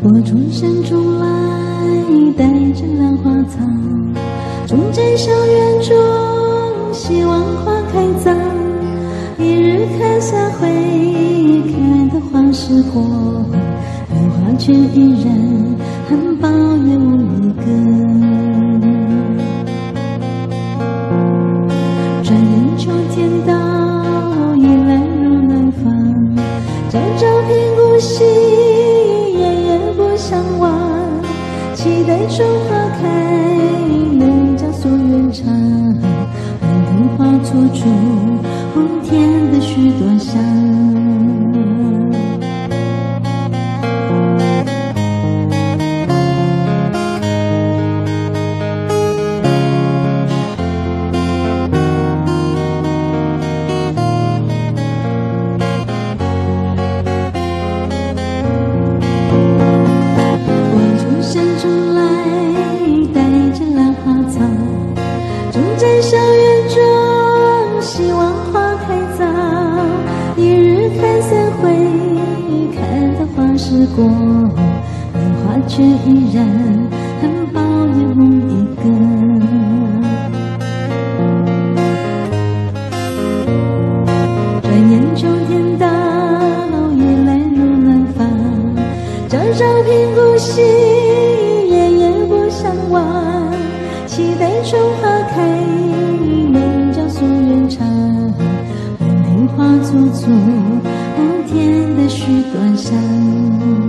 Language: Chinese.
我从山中来，带着兰花草，种在校园中，希望花开早。一日看下回，看得花时过，莲花却依然含苞也无一个。转眼秋天到，已来入南方，朝朝频顾惜，夜夜不相忘。期待春花开，能将夙愿偿。满庭花簇出红天的许多香。种在校园中，希望花开早。一日看三回，看得花时过，莲花却依然含苞也无一个。转眼秋天到，已来入南方，朝朝频顾惜，夜夜不相忘。期待春花开，能将夙愿偿。满庭花簇簇，红天的许多香。